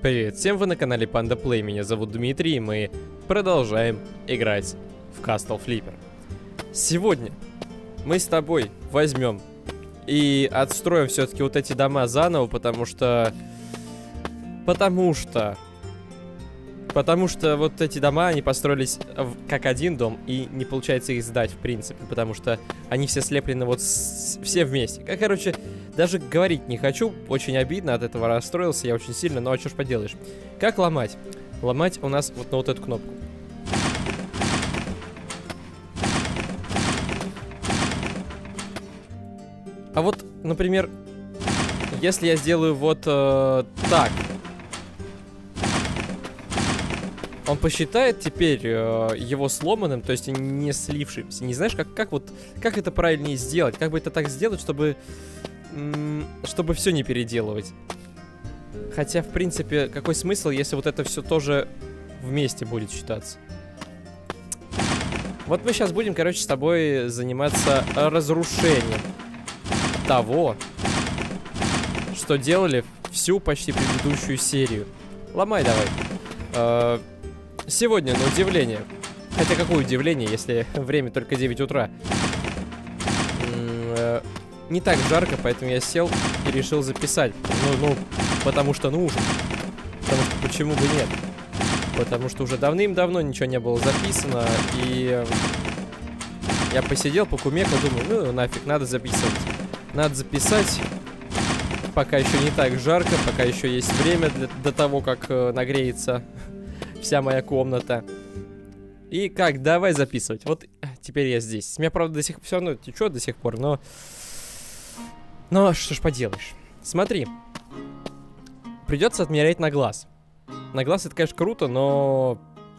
Привет всем, вы на канале Panda Play, меня зовут Дмитрий, и мы продолжаем играть в Castle Flipper. Сегодня мы с тобой возьмем и отстроим все-таки вот эти дома заново, потому что вот эти дома, они построились как один дом, и не получается их сдать в принципе, потому что они все слеплены вот все вместе. Короче, даже говорить не хочу, очень обидно, от этого расстроился я очень сильно, но а что ж поделаешь. Как ломать? Ломать у нас вот на вот эту кнопку. А вот, например, если я сделаю вот так, он посчитает теперь его сломанным, то есть не слившимся. Не знаешь, как это правильнее сделать? Как бы это так сделать, чтобы все не переделывать? Хотя, в принципе, какой смысл, если вот это все тоже вместе будет считаться? Вот мы сейчас будем, короче, с тобой заниматься разрушением того, что делали всю почти предыдущую серию. Ломай давай. Сегодня, на удивление. Хотя какое удивление, если время только 9 утра. Не так жарко, поэтому я сел и решил записать. Ну, потому что нужно. Потому что почему бы нет? Потому что уже давным-давно ничего не было записано. И я посидел, покумекал, думаю, ну нафиг, надо записывать. Надо записать, пока еще не так жарко, пока еще есть время до того, как нагреется вся моя комната. И как, давай записывать. Вот теперь я здесь. Меня, правда, все равно течет до сих пор, но что ж поделаешь. Смотри. Придется отмерять на глаз. На глаз это, конечно, круто, но.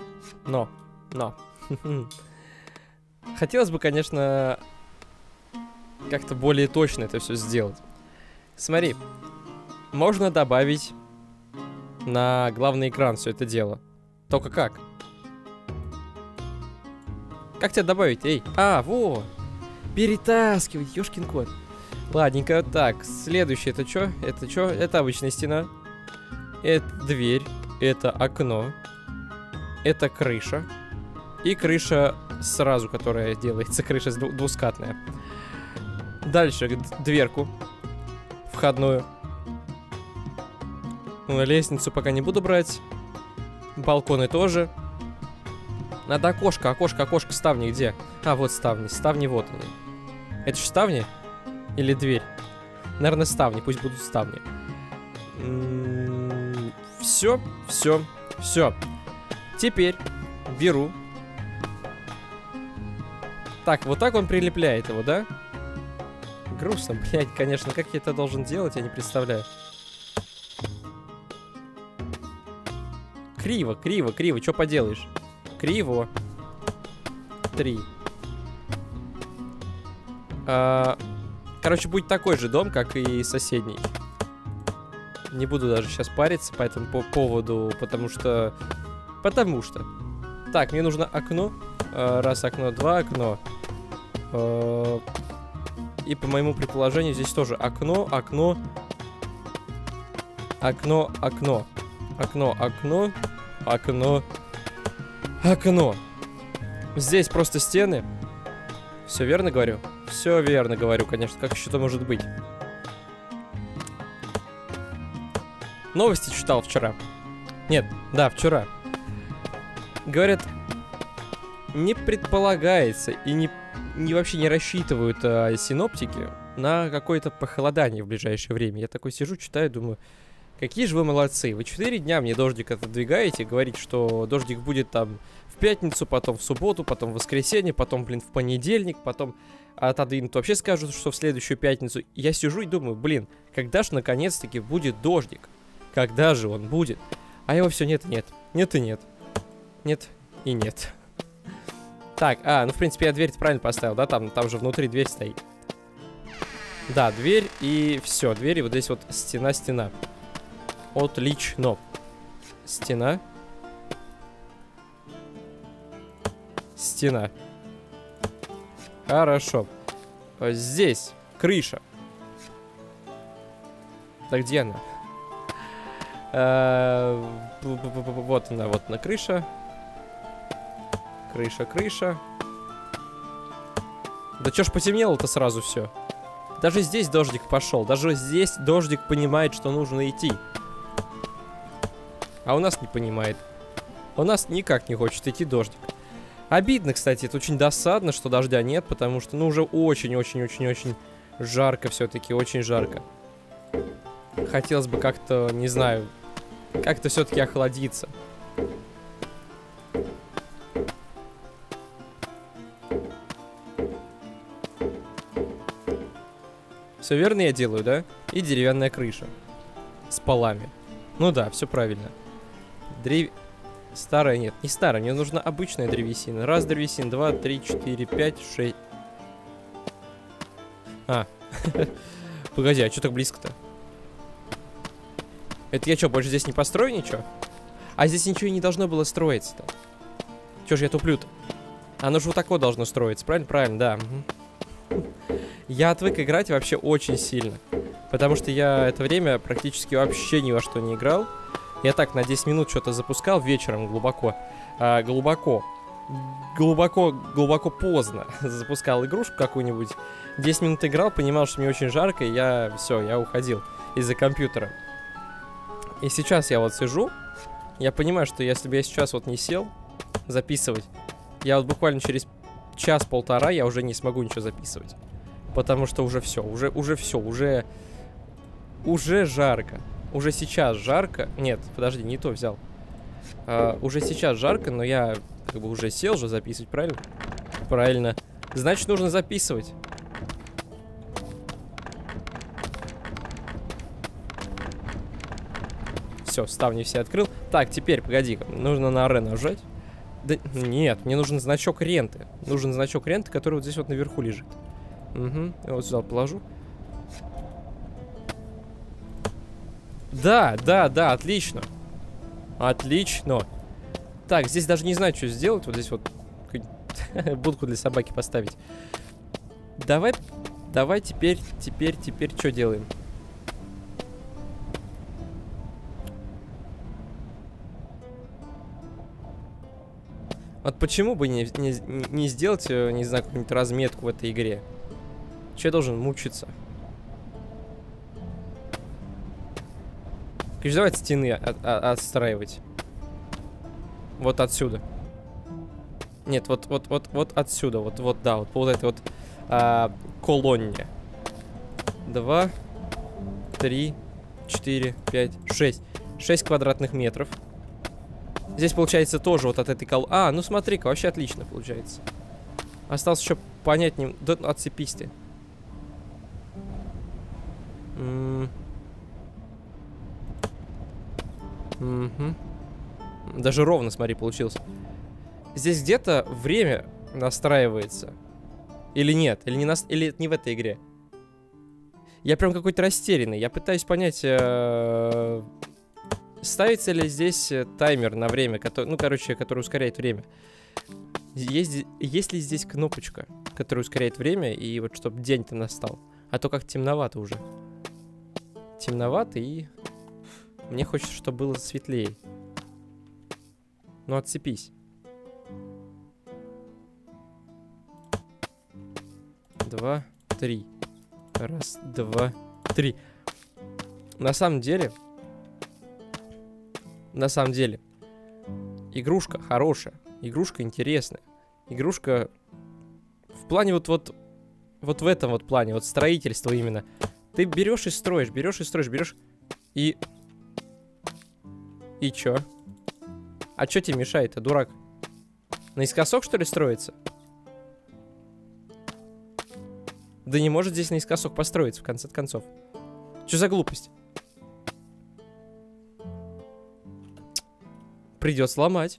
Хотелось бы, конечно, как-то более точно это все сделать. Смотри. Можно добавить на главный экран все это дело. Только как? Как тебя добавить? Эй! Во! Перетаскивать, ёшкин кот. Ладненько, так, следующее это что? Это что? Это обычная стена. Это дверь. Это окно. Это крыша. И крыша сразу, которая делается. Крыша двускатная. Дальше дверку. Входную. Лестницу пока не буду брать. Балконы тоже. Надо окошко, ставни где? Вот ставни, ставни вот они. Это же ставни? Или дверь? Наверное, ставни, пусть будут ставни. Все. Теперь беру. Так, вот так он прилепляет его, да? Грустно, блядь, конечно, как я это должен делать, я не представляю. Криво, что поделаешь? Криво. 3. Короче, будет такой же дом, как и соседний. Не буду даже сейчас париться по этому поводу, потому что... Так, мне нужно окно. Раз окно, два окно. И по моему предположению здесь тоже окно. Здесь просто стены. Все верно говорю? Все верно говорю, конечно. Как еще-то может быть? Новости читал вчера. Нет, да, вчера. Говорят, не предполагается и вообще не рассчитывают синоптики на какое-то похолодание в ближайшее время. Я такой сижу, читаю, думаю, какие же вы молодцы. Вы 4 дня мне дождик отодвигаете, говорите, что дождик будет там в пятницу, потом в субботу, потом в воскресенье, потом, в понедельник, потом отодвинут. Вообще скажут, что в следующую пятницу. Я сижу и думаю, когда же наконец-таки будет дождик? Когда же он будет? А его все нет и нет. Нет и нет. Нет и нет. Так, ну в принципе я дверь правильно поставил, да? Там же внутри дверь стоит. Да, дверь и все. Дверь и вот здесь вот стена. Отлично. Стена. Хорошо. Здесь крыша. Так где она? Вот она крыша. Крыша. Да чё ж потемнело-то сразу все? Даже здесь дождик пошел. Даже здесь дождик понимает, что нужно идти. А у нас не понимает. У нас никак не хочет идти дождик. Обидно, кстати, это очень досадно, что дождя нет, потому что, ну, уже очень-очень-очень-очень жарко все-таки, очень жарко. Хотелось бы как-то, не знаю, как-то все-таки охладиться. Все верно я делаю, да? И деревянная крыша. С полами. Ну да, все правильно. Старая, нет, не старая, мне нужна обычная древесина. Раз древесина, 2, 3, 4, 5, 6. Погоди, а что так близко-то? Это я что, больше здесь не построю ничего? А здесь ничего и не должно было строиться-то. Чё ж я туплю-то? Оно же вот такое должно строиться, правильно? Правильно, да. Я отвык играть вообще очень сильно. Потому что я это время практически вообще ни во что не играл. Я так на 10 минут что-то запускал вечером глубоко. Глубоко поздно запускал игрушку какую-нибудь. 10 минут играл, понимал, что мне очень жарко, и я уходил из-за компьютера. И сейчас я вот сижу, я понимаю, что если бы я сейчас вот не сел записывать, я вот буквально через час-полтора я уже не смогу ничего записывать. Потому что уже все, уже жарко. Уже сейчас жарко. Нет, подожди, не то взял. Уже сейчас жарко, но я как бы уже сел же записывать, правильно? Правильно. Значит, нужно записывать. Все, ставни все открыл. Так, теперь, погоди-ка, нужно на Р нажать. Да нет, мне нужен значок ренты. Нужен значок ренты, который вот здесь вот наверху лежит. Угу, я вот сюда положу. Да, отлично. Отлично. Так, здесь даже не знаю, что сделать. Вот здесь вот будку для собаки поставить. Давай теперь что делаем? Вот почему бы не сделать, не знаю, какую-нибудь разметку в этой игре? Че я должен мучиться? Конечно, давайте стены отстраивать. Вот отсюда. Нет, вот отсюда. Вот, да, вот по вот этой вот колонне. 2, 3, 4, 5, 6. 6 квадратных метров. Здесь получается тоже вот от этой колонны. Ну смотри-ка, вообще отлично получается. Осталось еще понять не... Да отцепись ты. Угу. Даже ровно, смотри, получилось. Здесь где-то время настраивается. Или нет? Или это не в этой игре? Я прям какой-то растерянный. Я пытаюсь понять, ставится ли здесь таймер на время, который ускоряет время. Есть ли здесь кнопочка, которая ускоряет время, и вот чтобы день-то настал. А то как темновато уже. Темновато, и мне хочется, чтобы было светлее. Ну, отцепись. 2, 3. Раз, 2, 3. На самом деле, игрушка хорошая, игрушка интересная, игрушка в плане вот в этом вот плане, вот строительство именно. Ты берешь и строишь, берешь и чё? А чё тебе мешает-то, дурак? Наискосок, что ли, строится? Да не может здесь наискосок построиться, в конце концов. Чё за глупость? Придется ломать.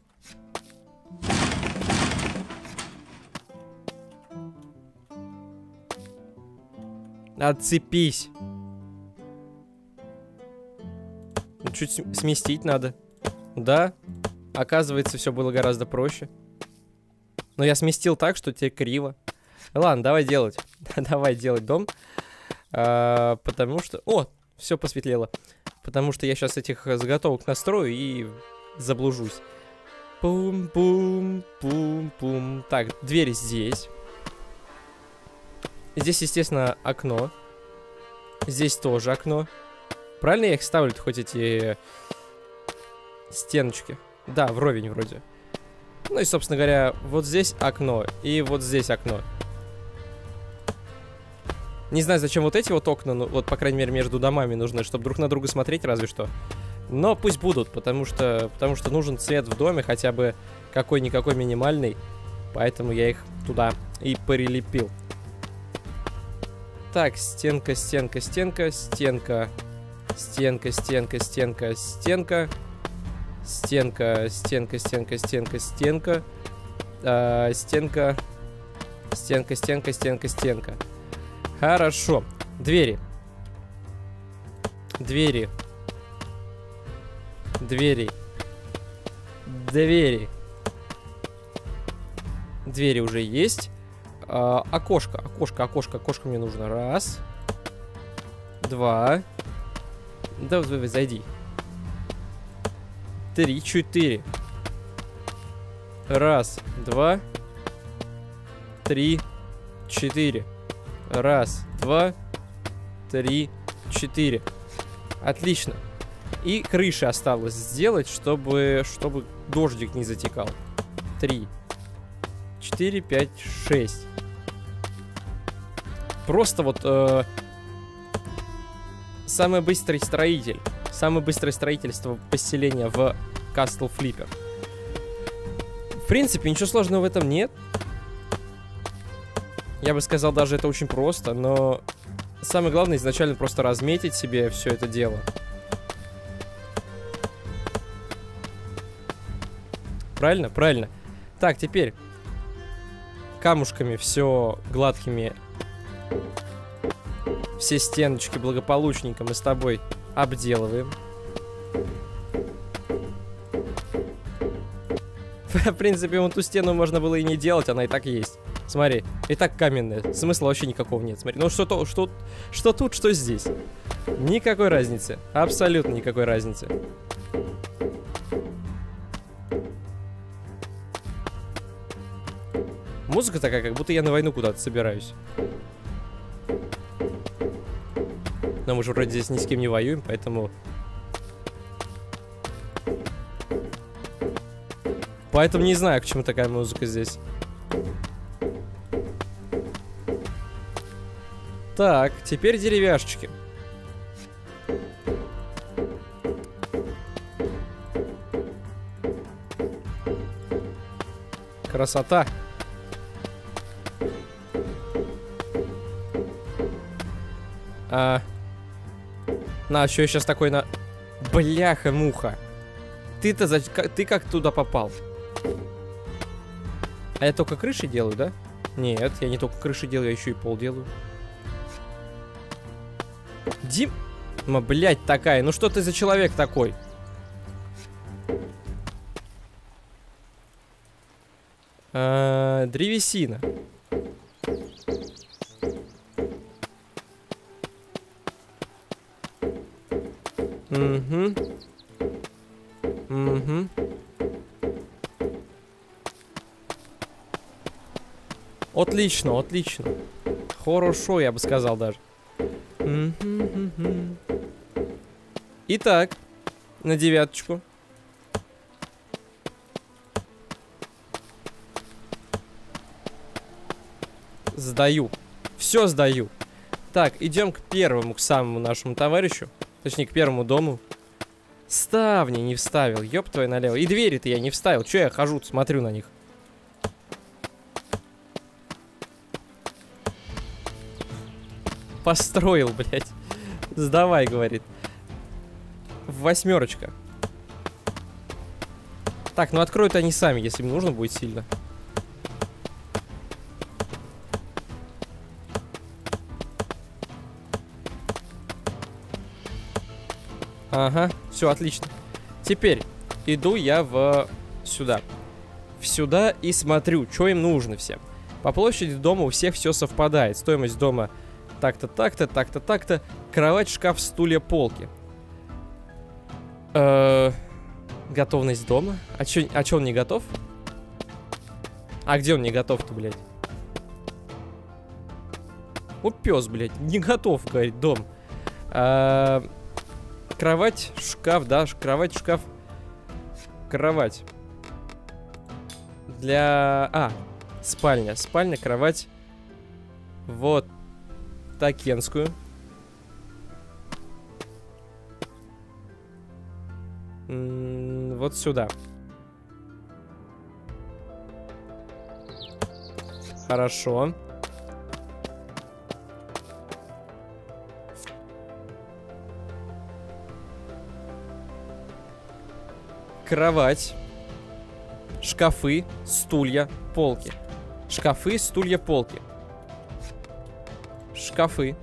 Отцепись. Чуть сместить надо. Да. Оказывается, все было гораздо проще. Но я сместил так, что тебе криво. Ладно, давай делать. Давай делать дом. Потому что... О, все посветлело. Потому что я сейчас этих заготовок настрою и заблужусь. Пум-пум-пум-пум. Так, дверь здесь. Здесь, естественно, окно. Здесь тоже окно. Правильно я их ставлю, хоть эти стеночки? Да, вровень вроде. Ну и, собственно говоря, вот здесь окно. И вот здесь окно. Не знаю, зачем вот эти вот окна, ну, вот, по крайней мере, между домами нужны, чтобы друг на друга смотреть, разве что. Но пусть будут, потому что нужен свет в доме, хотя бы какой-никакой минимальный. Поэтому я их туда и прилепил. Так, стенка, стенка, стенка, стенка. Стенка, стенка, стенка, стенка. Стенка, стенка, стенка, стенка, стенка. Стенка. Стенка, стенка, стенка, стенка. Хорошо. Двери. Двери. Двери. Двери. Двери уже есть. Окошко, окошко, окошко, окошко мне нужно. Раз. Два. Да, зайди. 3, 4. Раз, два, 3, 4. Раз, два, 3, 4. Отлично. И крыша осталось сделать, чтобы дождик не затекал. 3, 4, 5, 6. Просто вот самый быстрый строитель. Самое быстрое строительство поселения в Castle Flipper. В принципе, ничего сложного в этом нет. Я бы сказал, даже это очень просто, но самое главное изначально просто разметить себе все это дело. Правильно? Правильно. Так, теперь камушками все гладкими. Все стеночки благополучненько мы с тобой обделываем. В принципе, вон ту стену можно было и не делать, она и так есть. Смотри, и так каменная. Смысла вообще никакого нет. Смотри, ну что тут, что здесь. Никакой разницы. Абсолютно никакой разницы. Музыка такая, как будто я на войну куда-то собираюсь. Но мы же вроде здесь ни с кем не воюем, поэтому... Поэтому не знаю, к чему такая музыка здесь. Так, теперь деревяшечки. Красота. На, что я сейчас такой на... Бляха-муха. Ты как туда попал? А я только крыши делаю, да? Нет, я не только крыши делаю, я еще и пол делаю. Дима, блядь, такая. Ну что ты за человек такой? Древесина. Угу. Угу. Отлично, отлично. Хорошо, я бы сказал даже. Итак, на девяточку. Сдаю. Все сдаю. Так, идем к первому, к самому нашему товарищу. Точнее, к первому дому. Ставни не вставил, ёб твою налево. И двери-то я не вставил. Че я хожу, смотрю на них. Построил, блядь. Сдавай, говорит. Восьмерочка. Так, ну откроют они сами, если им нужно будет сильно. Ага, все отлично. Теперь иду я сюда. Сюда и смотрю, что им нужно всем. По площади дома у всех все совпадает. Стоимость дома так-то, так-то, так-то, так-то. Кровать, шкаф, стулья, полки. Готовность дома? А чё он не готов? А где он не готов-то, блядь? Вот пес, блядь, не готов, говорит, дом. Кровать, шкаф, да, кровать, шкаф. Кровать. Для... спальня. Спальня, кровать. Вот. Такенскую. Вот сюда. Хорошо. Кровать. Шкафы, стулья, полки. Шкафы, стулья, полки. Шкафы.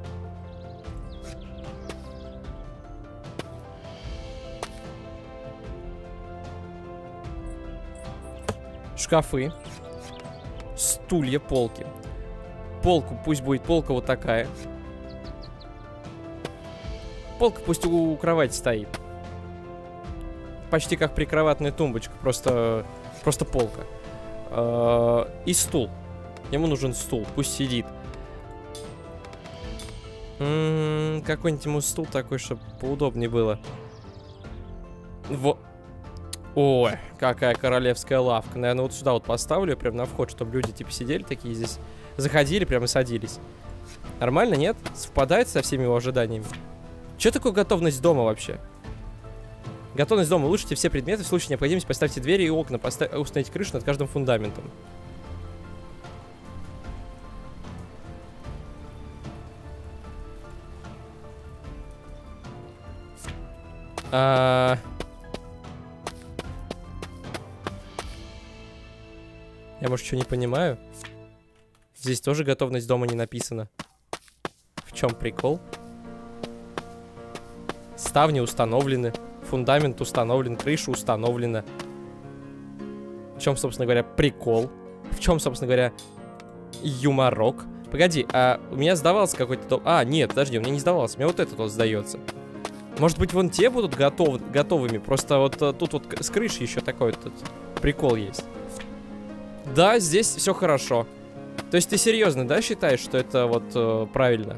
Шкафы. Стулья, полки. Полку, пусть будет полка вот такая. Полка пусть у кровати стоит. Почти как прикроватная тумбочка, просто полка. И стул. Ему нужен стул, пусть сидит. Какой-нибудь ему стул такой, чтобы поудобнее было. Вот. Ой, какая королевская лавка. Наверное, вот сюда вот поставлю, прям на вход, чтобы люди типа сидели такие здесь. Заходили, прям и садились. Нормально, нет? Совпадает со всеми его ожиданиями. Что такое готовность дома вообще? Готовность дома. Улучшите все предметы. В случае необходимости поставьте двери и окна. Установите крышу над каждым фундаментом. Я, может, что не понимаю? Здесь тоже готовность дома не написано. В чем прикол? Ставни установлены. Фундамент установлен. Крыша установлена. В чем, собственно говоря, прикол? В чем, собственно говоря, юморок? Погоди, а у меня сдавался какой-то дом... нет, подожди, у меня не сдавался. У меня вот этот вот сдается. Может быть, вон те будут готовыми? Просто вот тут вот с крышей еще такой вот прикол есть. Да, здесь все хорошо. То есть ты серьезно, да, считаешь, что это вот правильно?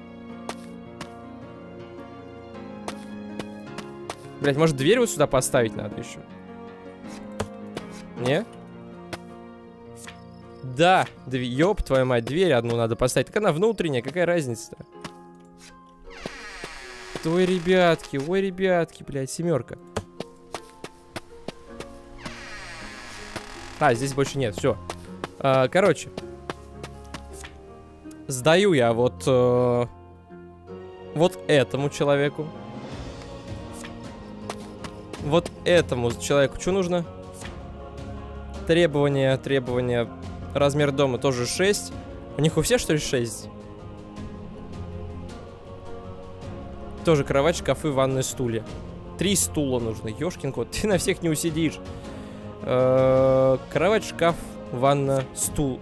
Блять, может, дверь вот сюда поставить надо еще? Не? Да, ёб твою мать, дверь одну надо поставить. Так она внутренняя, какая разница-то? Ой, ребятки, блядь, семерка. Здесь больше нет, все. Короче. Сдаю я вот этому человеку. Вот этому человеку что нужно? Требования. Размер дома тоже 6. У них у всех, что ли, 6? Тоже кровать, шкафы, ванная, стулья. 3 стула нужно. Ёшкин кот, ты на всех не усидишь. Кровать, шкаф, ванна, стул.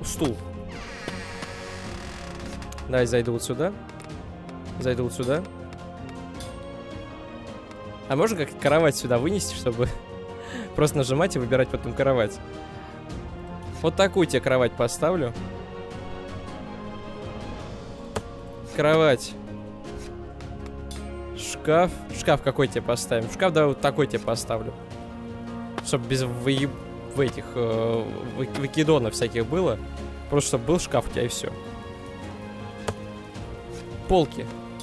Давай зайду вот сюда. А можно как кровать сюда вынести, чтобы просто нажимать и выбирать потом кровать? Вот такую тебе кровать поставлю. Кровать. Шкаф. Шкаф какой тебе поставим? Шкаф давай вот такой тебе поставлю. Чтобы без выкидонов всяких было. Просто чтобы был шкаф у тебя и все. Полки,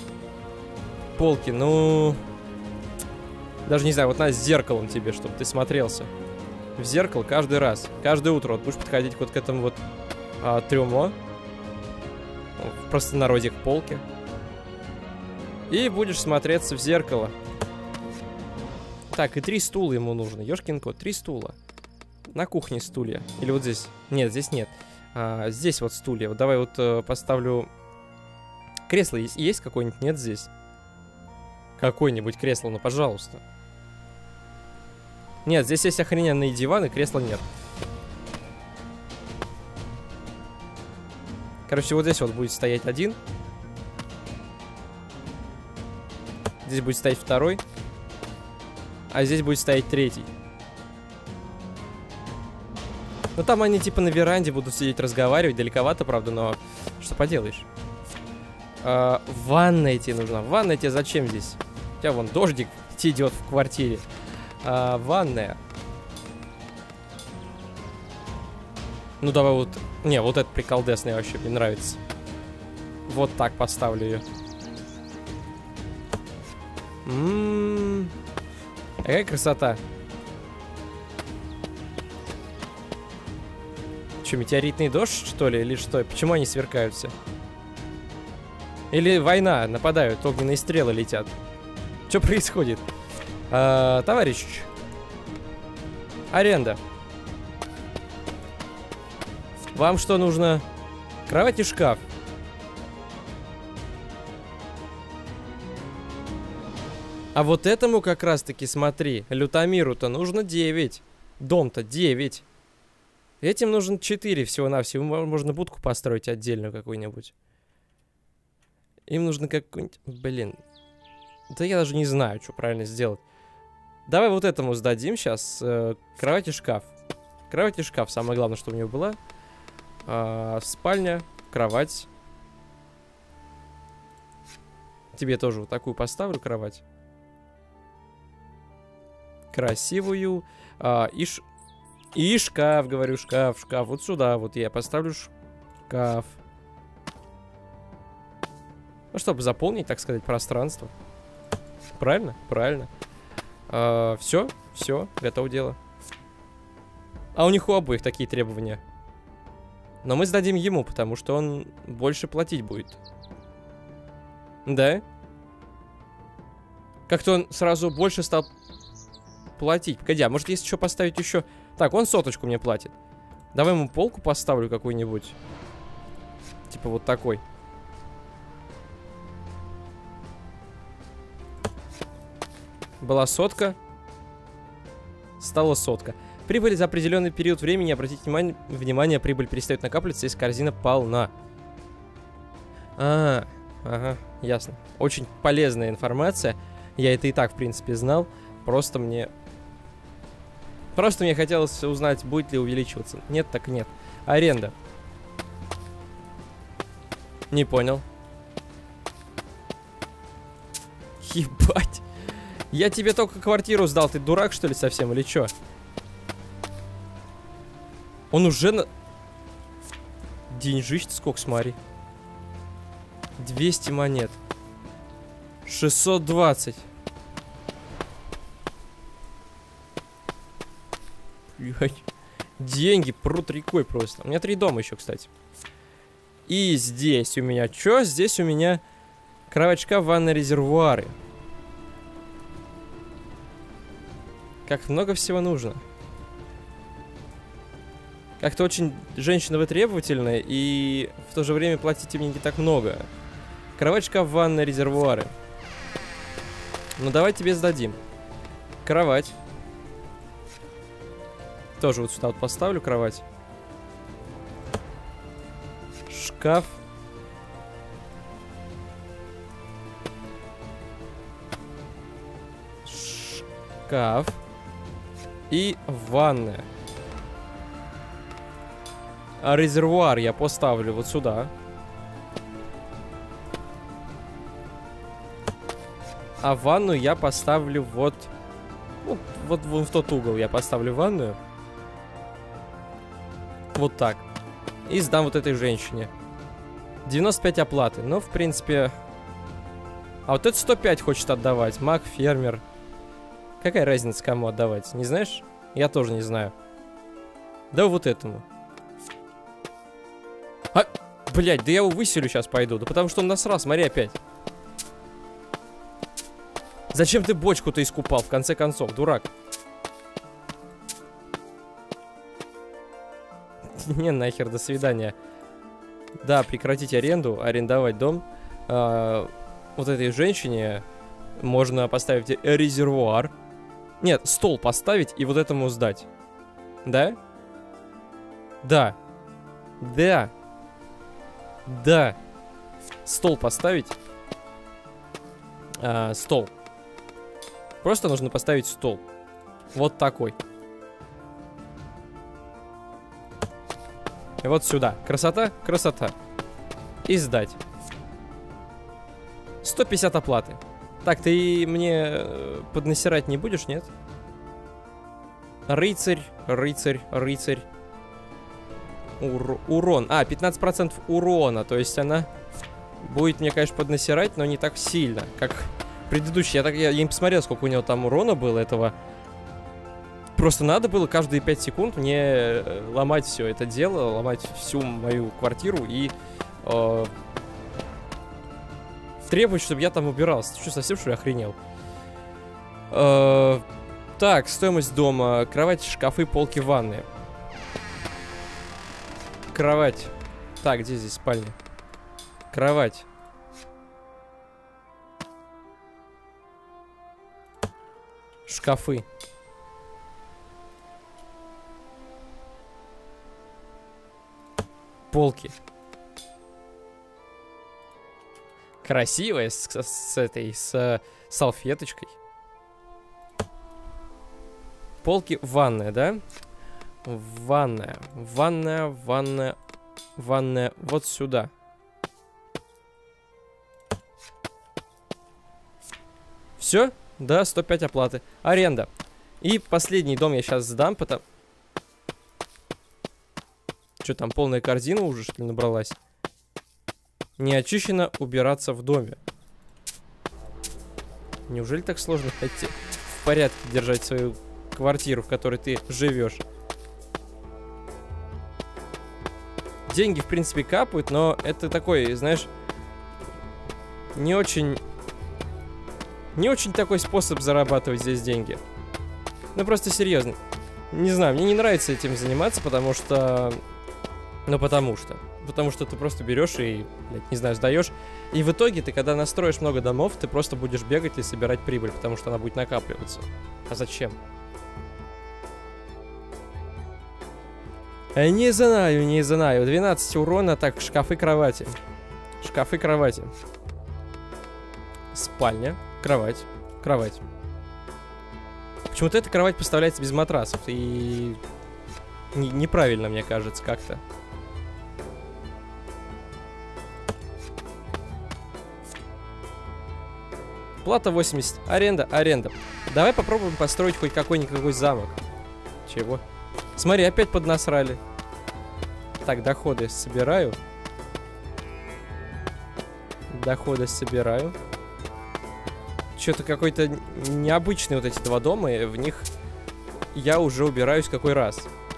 ну... Даже не знаю, вот надо с зеркалом тебе, чтобы ты смотрелся. В зеркало каждый раз. Каждое утро вот будешь подходить вот к этому вот трюмо. В простонародье к полке. И будешь смотреться в зеркало. Так, и 3 стула ему нужно. Ёшкин кот, 3 стула. На кухне стулья. Или вот здесь. Нет, здесь нет. Здесь вот стулья. Вот давай вот поставлю... Кресло есть какое-нибудь? Нет здесь. Какое-нибудь кресло, ну пожалуйста. Нет, здесь есть охрененные диваны, кресла нет. Короче, вот здесь вот будет стоять один. Здесь будет стоять второй. а здесь будет стоять третий. Ну там они типа на веранде будут сидеть разговаривать, далековато, правда, но что поделаешь. Ванная тебе нужна. Ванная тебе зачем здесь? У тебя вон дождик идет в квартире. Ванная. Ну давай вот... Не, вот этот приколдесный вообще мне нравится. Вот так поставлю ее. Какая красота. Че, метеоритный дождь, что ли? Или что? Почему они сверкают все? Или война, нападают, огненные стрелы летят. Что происходит? Товарищ. Аренда. Вам что нужно? Кровать и шкаф. А вот этому как раз-таки, смотри, Лютомиру-то нужно 9. Дом-то 9. Этим нужно 4 всего-навсего. Можно будку построить отдельную какую-нибудь. Им нужно какой-нибудь... Блин. Да я даже не знаю, что правильно сделать. Давай вот этому сдадим сейчас. Кровать и шкаф. Кровать и шкаф. Самое главное, что у него была. Спальня, кровать. Тебе тоже вот такую поставлю кровать. Красивую. И шкаф, говорю, шкаф. Вот сюда вот я поставлю шкаф. Ну, чтобы заполнить, так сказать, пространство. Правильно? Правильно. Все, готово дело. А у них у обоих такие требования. Но мы сдадим ему, потому что он больше платить будет. Да? Как-то он сразу больше стал платить. Погоди, а может есть еще поставить еще... Так, он 100 мне платит. Давай ему полку поставлю какую-нибудь. Типа вот такой. Была 100. Стала 100. Прибыль за определенный период времени. Обратите внимание, прибыль перестает накапливаться, если корзина полна. Ага, ясно. Очень полезная информация. Я это и так, в принципе, знал. Просто мне хотелось узнать, будет ли увеличиваться. Нет, так нет. Аренда. Не понял. Ебать. Я тебе только квартиру сдал. Ты дурак, что ли, совсем? Или чё? Он уже на... Деньжище сколько, смотри. 200 монет. 620. Деньги прут рекой просто. У меня 3 дома еще, кстати. И здесь у меня что? Здесь у меня кровать, шкаф, ванна, резервуары. Как много всего нужно. Как-то очень женщина вы требовательная, и в то же время платите мне не так много. Кровать, шкаф, ванна, резервуары. Ну давай тебе сдадим. Кровать. Тоже вот сюда вот поставлю кровать. Шкаф. Шкаф. И ванная. А резервуар я поставлю вот сюда. А ванну я поставлю вот... Ну, вот в тот угол я поставлю ванную. Вот так. И сдам вот этой женщине. 95 оплаты. Ну, в принципе... А вот это 105 хочет отдавать. Маг, фермер. Какая разница, кому отдавать? Не знаешь? Я тоже не знаю. Да вот этому. А, блядь, да я его выселю сейчас пойду. Да потому что он насрал, смотри опять. Зачем ты бочку-то искупал, в конце концов, дурак? Не, нахер, до свидания. Да, прекратить аренду, арендовать дом. Вот этой женщине можно поставить резервуар. Нет, стол поставить и вот этому сдать. Да? Да. Да. Да. Стол поставить. Стол. Просто нужно поставить стол. Вот такой. И вот сюда. Красота? Красота. И сдать. 150 оплаты. Так, ты мне поднасирать не будешь, нет? Рыцарь, рыцарь, рыцарь. Урон. А, 15% урона. То есть она будет мне, конечно, поднасирать, но не так сильно, как предыдущий. Я не посмотрел, сколько у него там урона было этого. Просто надо было каждые 5 секунд мне ломать все это дело, ломать всю мою квартиру и требовать, чтобы я там убирался. Ты что, совсем что ли охренел? Так, стоимость дома. Кровать, шкафы, полки, ванны. Кровать. Так, где здесь спальня? Кровать. Шкафы. Полки. Красивая, с салфеточкой. Полки, ванная, да? Ванная. Ванная вот сюда. Все? Да, 105 оплаты. Аренда. И последний дом я сейчас сдам, потому... Что там, полная корзина уже, что ли, набралась? Не очищено, убираться в доме. Неужели так сложно хотеть в порядке держать свою квартиру, в которой ты живешь? Деньги, в принципе, капают, но это такой, знаешь, не очень такой способ зарабатывать здесь деньги. Ну, просто серьезно. Не знаю, мне не нравится этим заниматься, потому что... Ну, потому что ты просто берешь и, блядь, не знаю, сдаешь. И в итоге ты, когда настроишь много домов, ты просто будешь бегать и собирать прибыль, потому что она будет накапливаться. А зачем? Не знаю. 12 урона. Так, шкафы, кровати. Шкафы, кровати. Спальня. Кровать. Кровать. Почему-то эта кровать поставляется без матрасов. И... неправильно, мне кажется, как-то. Плата 80. Аренда. Давай попробуем построить хоть какой-никакой замок. Чего? Смотри, опять поднасрали. Так, доходы собираю. Что-то какой-то необычный вот эти два дома. И в них я уже убираюсь какой раз.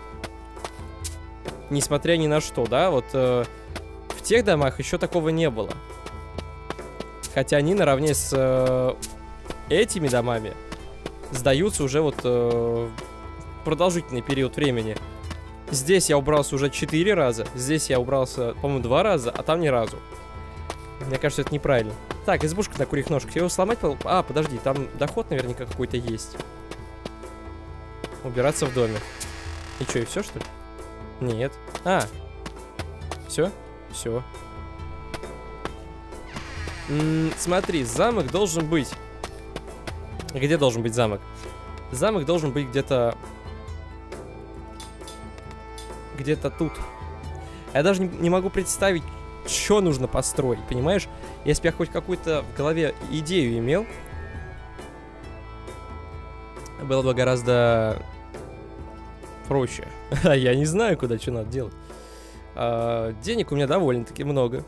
Несмотря ни на что, да? Вот в тех домах еще такого не было. Хотя они наравне с этими домами сдаются уже вот продолжительный период времени. Здесь я убрался уже 4 раза. Здесь я убрался, по-моему, 2 раза, а там ни разу. Мне кажется, это неправильно. Так, избушка на курьих ножках. Его сломать... А, подожди, там доход наверняка какой-то есть. Убираться в доме. И что, и все, что ли? Нет. А. Все? Все. Смотри, замок должен быть... Где должен быть замок? Замок должен быть где-то... Где-то тут. Я даже не могу представить, что нужно построить, понимаешь? Если бы я хоть какую-то в голове идею имел, было бы гораздо проще. А я не знаю, куда что надо делать. Денег у меня довольно-таки много.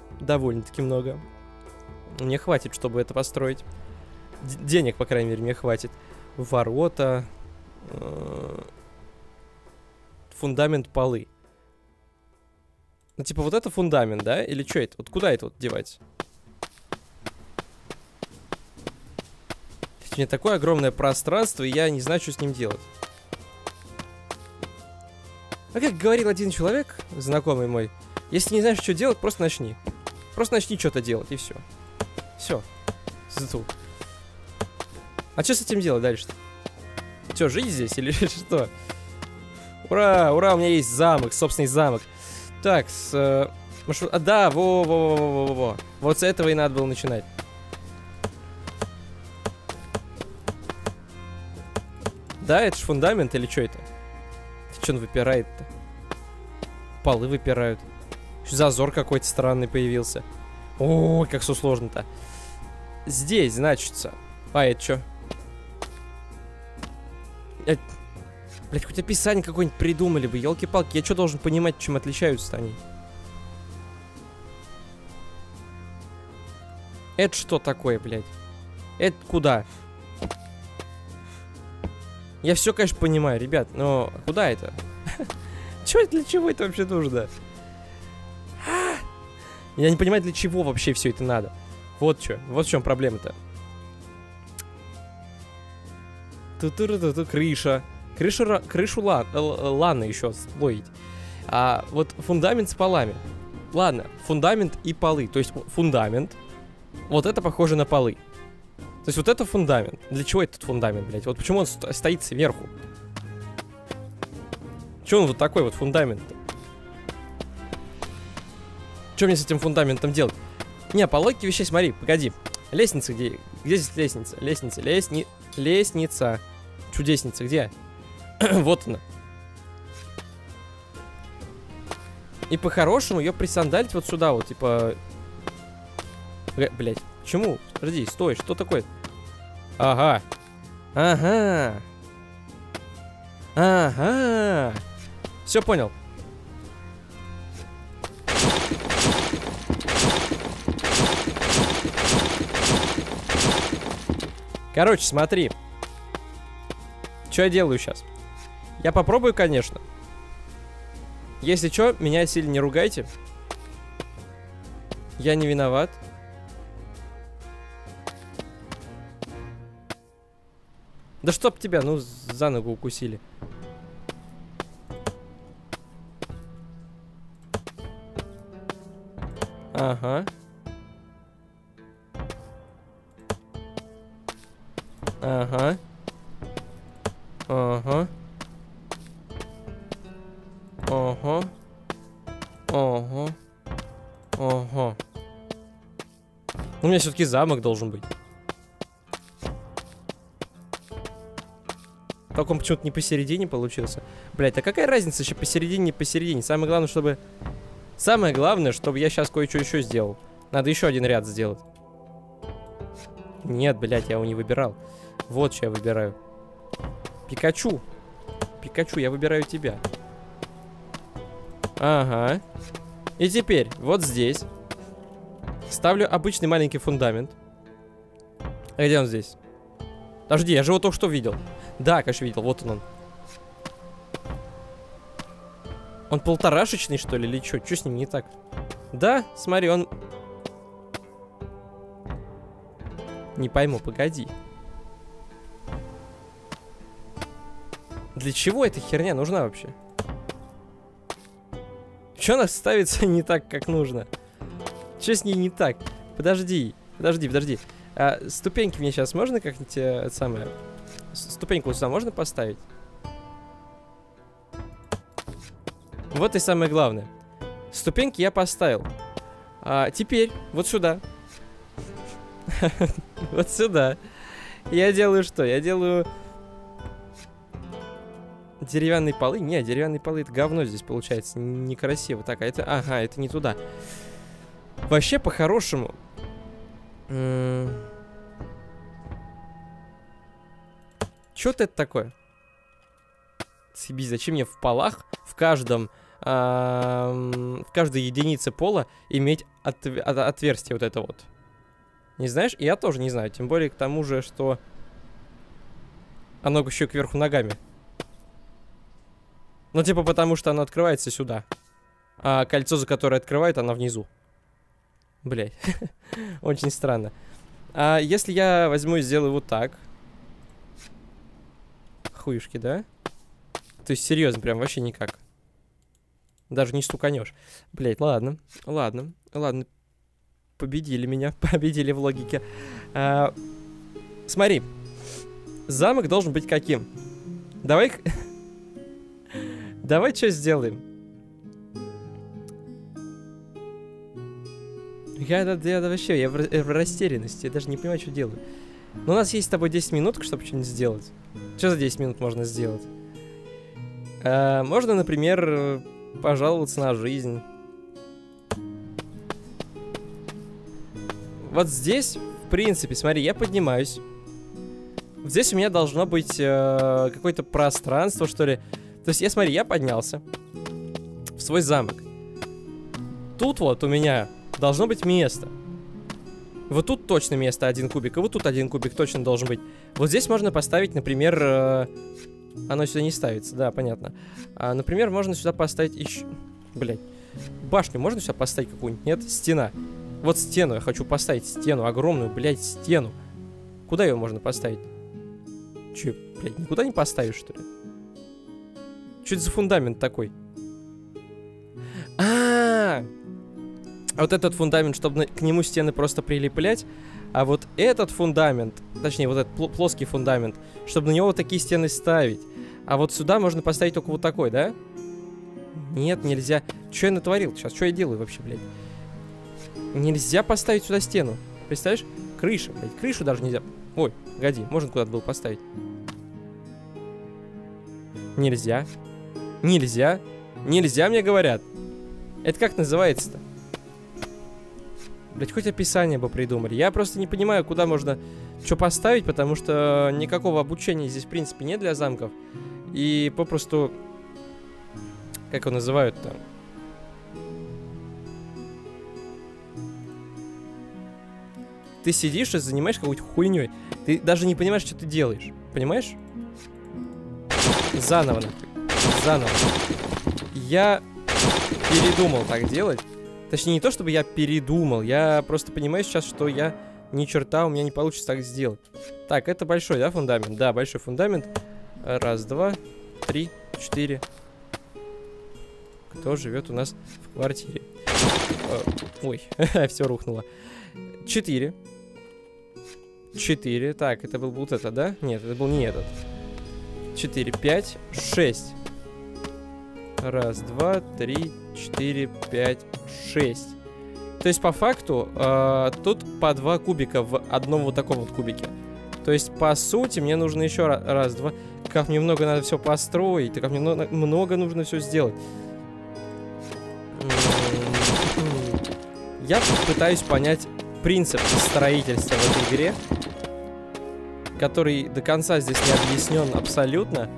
Мне хватит, чтобы это построить. Денег, по крайней мере, мне хватит. Ворота. Фундамент, полы. Ну, типа, вот это фундамент, да? Или что это? Вот куда это вот девать? У меня такое огромное пространство, и я не знаю, что с ним делать. А как говорил один человек, знакомый мой, если не знаешь, что делать, просто начни. Просто начни что-то делать, и все. Все. А что с этим делать дальше-то? Что, жить здесь или что? Ура, ура, у меня есть замок, собственный замок. Так, да, во. Вот с этого и надо было начинать. Да, это ж фундамент или что это? Что он выпирает-то? Полы выпирают. Зазор какой-то странный появился. Ой, как все сложно-то. Здесь, значится. А, это что? Блять, хоть описание какое-нибудь придумали бы, елки-палки. Я что должен понимать, чем отличаются они? Это что такое, блядь? Это куда? Я все, конечно, понимаю, ребят, но куда это? Чё, для чего это вообще нужно? Я не понимаю, для чего вообще все это надо. Вот что, вот в чем проблема-то. Крыша. Крышу ланы еще строить. А вот фундамент с полами. Ладно, фундамент и полы. То есть фундамент. Вот это похоже на полы. То есть вот это фундамент. Для чего этот фундамент, блядь? Вот почему он стоит сверху? Чего он вот такой вот фундамент-то? Что мне с этим фундаментом делать? Не, по логике вещей, смотри, погоди. Лестница где? Где здесь лестница? Лестница. Чудесница, где? Вот она. И по-хорошему ее присандалить вот сюда вот, типа... Блять, почему? Подожди, стой, что такое? Ага. Все понял. Короче, смотри. Что я делаю сейчас? Я попробую, конечно. Если что, меня сильно не ругайте. Я не виноват. Да чтоб тебя, ну, за ногу укусили. Ага. Ага. Ага. Ага. Ага. Ага. У меня все-таки замок должен быть. Только он почему-то не посередине получился. Блять, а какая разница еще посередине, не посередине? Самое главное, чтобы... Самое главное, чтобы я сейчас кое-что еще сделал. Надо еще один ряд сделать. Нет, блять, я его не выбирал. Вот что я выбираю. Пикачу. Пикачу, я выбираю тебя. Ага. И теперь, вот здесь ставлю обычный маленький фундамент. А где он здесь? Подожди, я же его только что видел. Да, конечно, видел, вот он. Он полторашечный, что ли, или что? Что с ним не так? Да, смотри, он... Не пойму, погоди. Для чего эта херня нужна вообще? Чё она ставится не так, как нужно? Чё с ней не так? Подожди. А, ступеньки мне сейчас можно как-нибудь самое... Ступеньку сюда можно поставить? Вот и самое главное. Ступеньки я поставил. А теперь вот сюда. Вот сюда. Я делаю что? Я делаю... Деревянные полы? Не, деревянные полы это говно здесь получается. Некрасиво. Так, а это... Ага, это не туда. Вообще, по-хорошему... Чё-то это такое? Съебись, зачем мне в полах, в каждой единице пола иметь отверстие вот это вот? Не знаешь? Я тоже не знаю. Тем более к тому же, что оно еще кверху ногами. Ну, типа потому, что оно открывается сюда. А кольцо, за которое открывает, оно внизу. Блять. Очень странно. А если я возьму и сделаю вот так... Хуюшки, да? То есть, серьезно, прям вообще никак. Даже не стуканешь. Блять, ладно. Победили меня. Победили в логике. Смотри. Замок должен быть каким? Давай... Давай что сделаем? Я вообще, я в растерянности. Я даже не понимаю, что делаю. Но у нас есть с тобой 10 минут, чтобы что-нибудь сделать. Что за 10 минут можно сделать? Можно, например, пожаловаться на жизнь. Вот здесь, в принципе, смотри, я поднимаюсь. Здесь у меня должно быть какое-то пространство, что ли. То есть, смотри, я поднялся в свой замок. Тут вот у меня должно быть место. Вот тут точно место 1 кубик, и вот тут 1 кубик точно должен быть. Вот здесь можно поставить, например... Оно сюда не ставится, да, понятно. Например, можно сюда поставить еще... Блять. Башню можно сюда поставить какую-нибудь? Нет? Стена. Вот стену я хочу поставить. Стену. Огромную, блядь, стену. Куда ее можно поставить? Че, блядь, никуда не поставишь, что ли? Что это за фундамент такой? Вот этот фундамент, чтобы к нему стены просто прилеплять. А вот этот фундамент, точнее, вот этот плоский фундамент, чтобы на него вот такие стены ставить. А вот сюда можно поставить только вот такой, да? Нет, нельзя. Что я натворил сейчас? Что я делаю вообще, блядь? Нельзя поставить сюда стену. Представляешь? Крыша, блядь. Крышу даже нельзя. Ой, погоди, можно куда-то было поставить. Нельзя. Нельзя. Нельзя, мне говорят. Это как называется-то? Блять, хоть описание бы придумали. Я просто не понимаю, куда можно что поставить, потому что никакого обучения здесь, в принципе, нет для замков. И попросту... Как его называют-то? Ты сидишь и занимаешься какой-то хуйней. Ты даже не понимаешь, что ты делаешь. Понимаешь? Заново, нахуй. Заново. Я передумал так делать. Точнее, не то, чтобы я передумал. Я просто понимаю сейчас, что я ни черта у меня не получится так сделать. Так, это большой, да, фундамент? Да, большой фундамент. Раз, два, три, 4. Кто живет у нас в квартире? Ой, все рухнуло. 4. 4. Так, это был вот это, да? Нет, это был не этот. 4, 5, 6. Раз, два, 3, 4, 5, 6. То есть, по факту, тут по 2 кубика в одном вот таком вот кубике. То есть, по сути, мне нужно еще раз, два. Как мне много надо все построить, и как мне много нужно все сделать. Я пытаюсь понять принцип строительства в этой игре, который до конца здесь не объяснен абсолютно.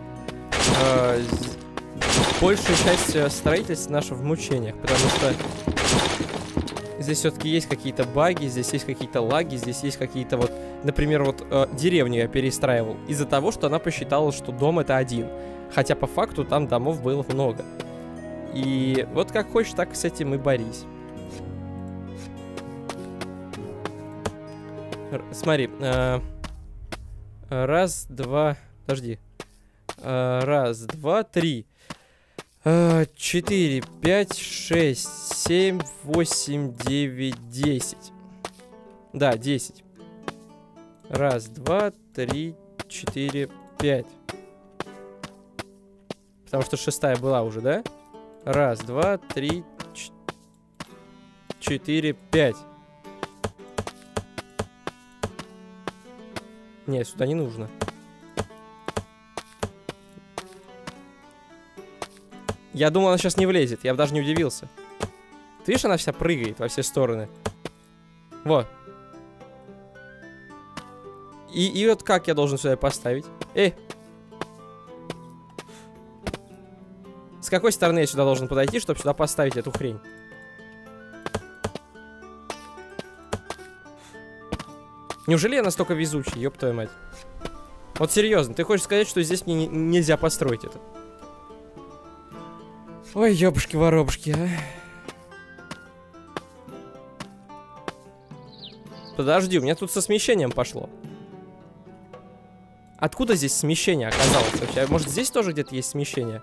Большая часть строительства наша в мучениях, потому что здесь все-таки есть какие-то баги, здесь есть какие-то лаги, здесь есть какие-то вот... Например, вот деревню я перестраивал из-за того, что она посчитала, что дом это один. Хотя по факту там домов было много. И вот как хочешь, так с этим и борись. Смотри. Раз, два... Подожди. Раз, два, 3. 4, 5, 6, 7, 8, 9, 10. Да, 10. Раз, два, 3, 4, 5. Потому что 6-я была уже, да? Раз, два, 3, 4, 5. Не, сюда не нужно. Я думал, она сейчас не влезет. Я бы даже не удивился. Ты видишь, она вся прыгает во все стороны. Вот. И вот как я должен сюда поставить? С какой стороны я сюда должен подойти, чтобы сюда поставить эту хрень? Неужели я настолько везучий, ёб твою мать? Вот серьезно, ты хочешь сказать, что здесь мне нельзя построить это? Ой, ёбушки-воробушки, а. Подожди, у меня тут со смещением пошло. Откуда здесь смещение оказалось вообще? Может, здесь тоже где-то есть смещение?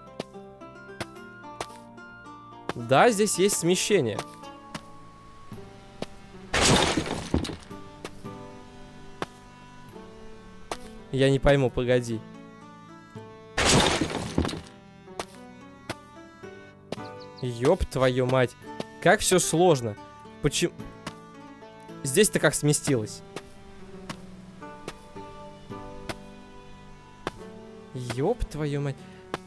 Да, здесь есть смещение. Я не пойму, погоди. Ёб твою мать. Как все сложно. Почему? Здесь-то как сместилось? Ёб твою мать.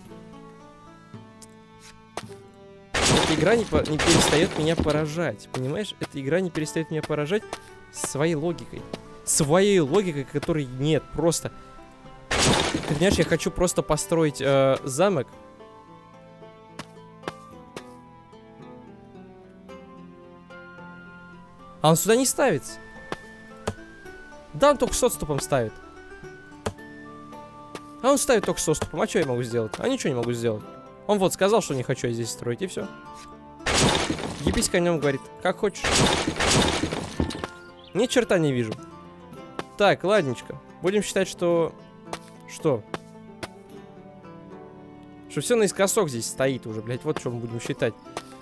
Эта игра не перестает меня поражать. Понимаешь? Эта игра не перестает меня поражать своей логикой. Своей логикой, которой нет. Просто. Ты понимаешь, я хочу просто построить замок. А он сюда не ставится. Да, он только с отступом ставит. А он ставит только с отступом. А что я могу сделать? А ничего не могу сделать. Он вот сказал, что не хочу я здесь строить, и все. Ебись конем, говорит. Как хочешь. Ни черта не вижу. Так, ладненько. Будем считать, что... Что? Что все наискосок здесь стоит уже, блядь. Вот что мы будем считать.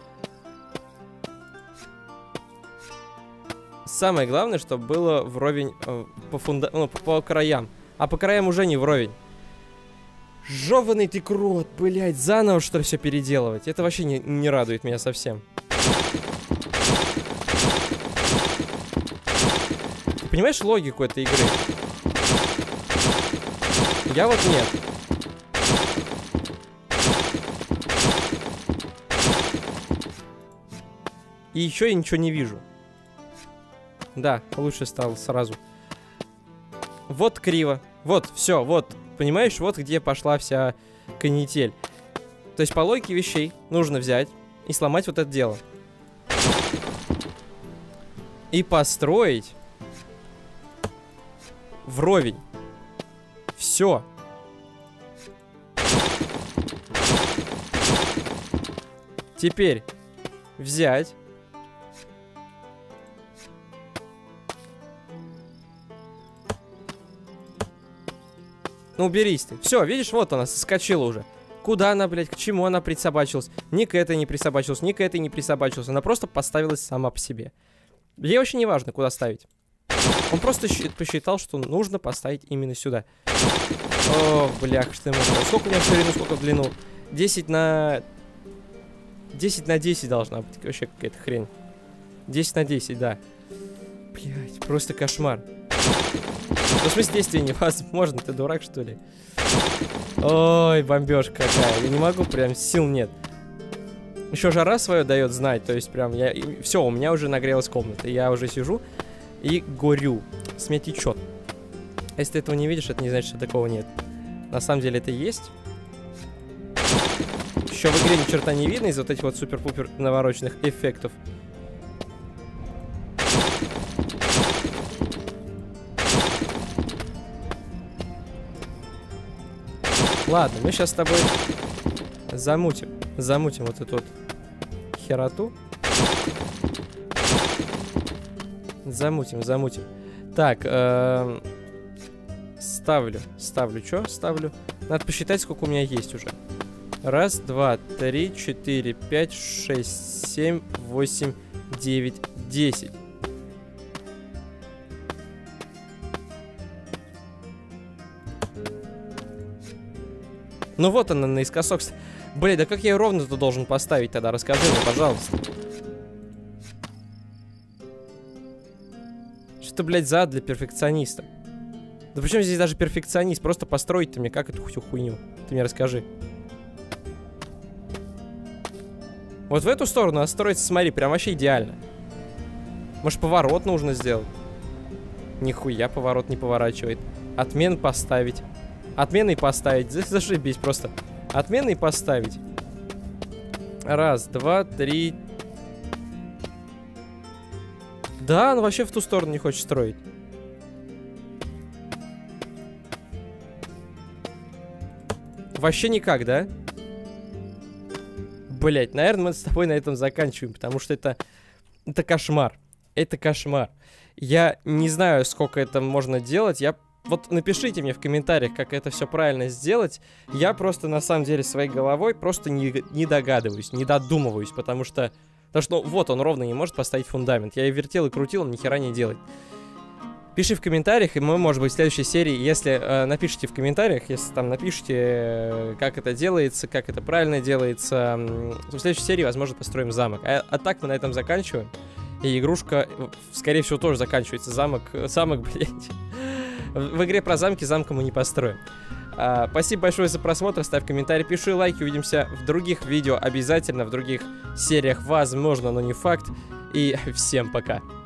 Самое главное, чтобы было вровень по краям. А по краям уже не вровень. Жёваный ты крот, блядь. Заново, что ли, все переделывать? Это вообще не радует меня совсем. Ты понимаешь логику этой игры? Я вот нет. И еще я ничего не вижу. Да, лучше стало сразу. Вот криво. Вот, все, вот. Понимаешь, вот где пошла вся канитель. То есть по логике вещей нужно взять и сломать вот это дело. И построить вровень. Все. Теперь взять. Ну, уберись ты. Все, видишь, вот она соскочила уже. Куда она, блядь, к чему она присобачилась? Ни к этой не присобачилась, ни к этой не присобачилась. Она просто поставилась сама по себе. Ей вообще не важно, куда ставить. Он просто посчитал, что нужно поставить именно сюда. О, блях, что ему... Сколько у меня в ширину, сколько в длину? 10 на 10 должна быть. Вообще какая-то хрень. 10 на 10, да. Блять, просто кошмар. Ну, в смысле, действия невозможно, ты дурак, что ли? Ой, бомбежка какая. Я не могу, прям сил нет. Еще жара свое дает знать, то есть прям я... Все, у меня уже нагрелась комната. Я уже сижу и горю. С меня течет. Если ты этого не видишь, это не значит, что такого нет. На самом деле это есть. Еще в игре ни черта не видно из вот этих вот супер-пупер навороченных эффектов. Ладно, мы сейчас с тобой замутим вот эту вот хероту. Замутим. Так, ставлю. Что? Ставлю. Надо посчитать, сколько у меня есть уже. 1, 2, 3, 4, 5, 6, 7, 8, 9, 10. Ну вот она наискосок. Блин, да как я ее ровно-то должен поставить тогда? Расскажи мне, пожалуйста. Что, блядь, за ад для перфекциониста? Да причем здесь даже перфекционист? Просто построить ты мне как эту всю хуйню? Ты мне расскажи. Вот в эту сторону настроиться, смотри, прям вообще идеально. Может, поворот нужно сделать? Нихуя поворот не поворачивает. Отмен поставить. Отменой поставить. Зашибись просто. Отменой поставить. 1, 2, 3. Да, он вообще в ту сторону не хочет строить. Вообще никак, да? Блять, наверное, мы с тобой на этом заканчиваем, потому что это кошмар. Это кошмар. Я не знаю, сколько это можно делать. Вот напишите мне в комментариях, как это все правильно сделать. Я просто, на самом деле, своей головой просто не догадываюсь, не додумываюсь, потому что ну, вот он ровно не может поставить фундамент. Я и вертел, и крутил, он ни хера не делает. Пиши в комментариях, и мы, может быть, в следующей серии, если напишите в комментариях, если там напишите, как это делается, как это правильно делается, в следующей серии, возможно, построим замок. А так мы на этом заканчиваем. И игрушка, скорее всего, тоже заканчивается. Замок, блядь. В игре про замки мы не построим. Спасибо большое за просмотр, ставь комментарий, пиши лайки, увидимся в других видео обязательно, в других сериях, возможно, но не факт. И всем пока.